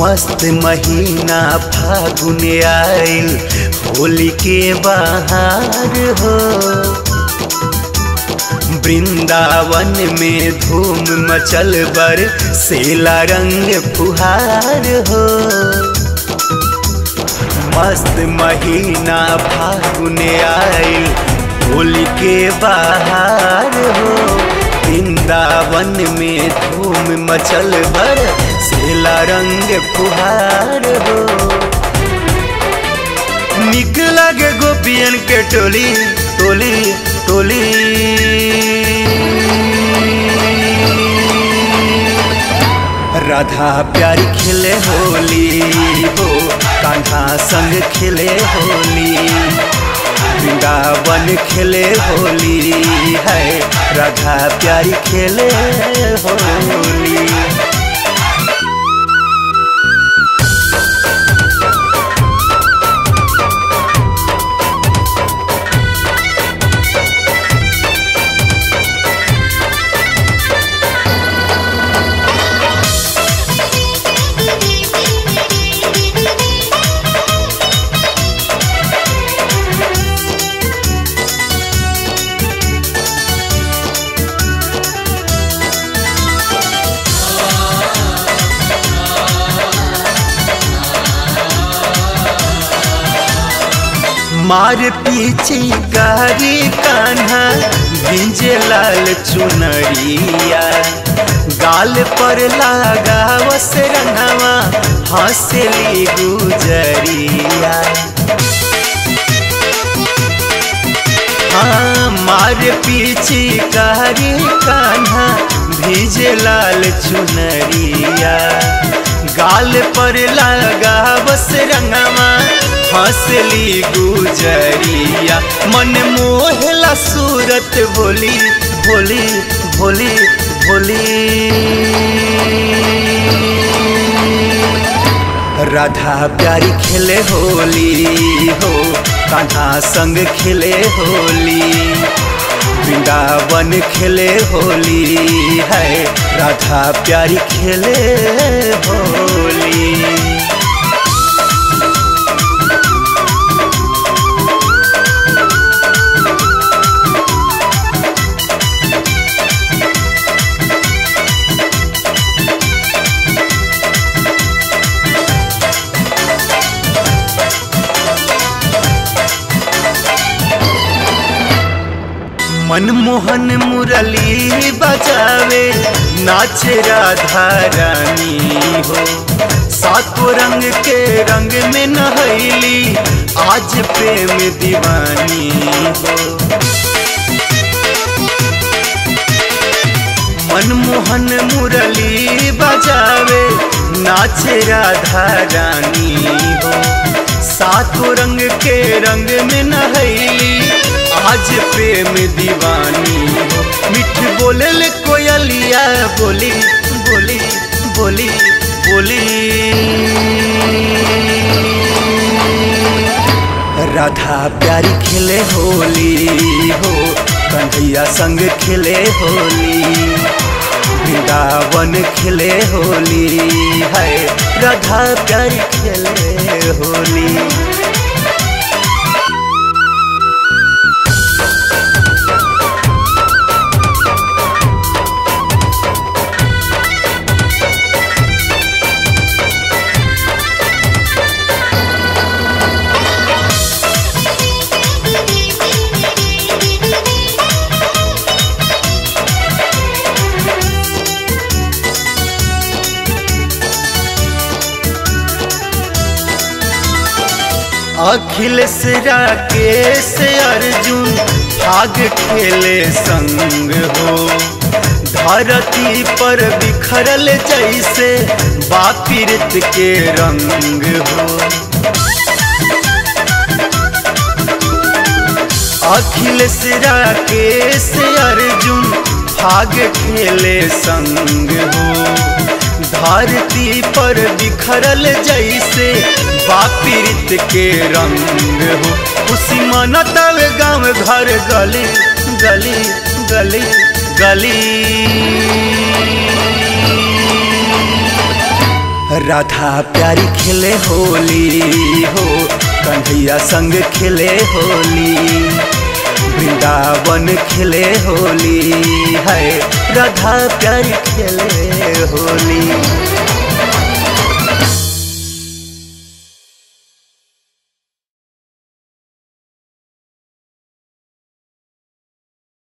मस्त महीना फागुन आइल, होली के बहार हो। वृंदावन में धूम मचल बर सेला रंग फुहार हो। मस्त महीना फागुन आइल, होली के बहार हो। वृंदावन में धूम मचल बर सेला रंग फुहार हो। निक लगे गोपियन के टोली टोली टोली, राधा प्यारी खेले होली हो, कान्हा संग खेले होली। वृंदावन खेले होली है, राधा प्यारी खेले होली। मार पीछे कारी कान्हा भिंजे लाल चुनरिया, गाल पर लागा वस रंगवा हंसली गुजरिया। हाँ मार पीछे कारी कान्हा भिंजे लाल चुनरिया, गाल पर लागा वस रंगवा हंसली गुजरिया। मन मोहला सूरत भोली भोली भोली भोली, राधा प्यारी खेले होली हो, कान्हा संग खेले होली। वृंदावन खेले होली है, राधा प्यारी खेले होली। मनमोहन मुरली बजावे नाचे राधा रानी हो। सातों रंग के रंग में नहैली आज प्रेम दीवानी हो। मनमोहन मुरली बजावे नाचे राधा रानी हो। सातों रंग के रंग में नहैली आज प्रेम दीवानी हो। मिठ बोले कोयलिया बोली बोली बोली बोली, राधा प्यारी खेले होली हो, कन्हैया संग खेले होली। वृंदावन खेले होली है, राधा प्यारी खेले होली। अखिलेश राकेश अर्जुन भाग खेले संग हो। धरती पर बिखरल जैसे बापिरत के रंग हो। अखिलेश राकेश अर्जुन भाग खेले संग हो। धरती पर बिखरल जैसे बापिरत के रंग हो। खुशी मनतल गाँव घर गली गली गली गली, राधा प्यारी खेले होली हो, कन्हैया संग खेले होली, वृंदावन खेले होली है, राधा प्यारी खेले होली।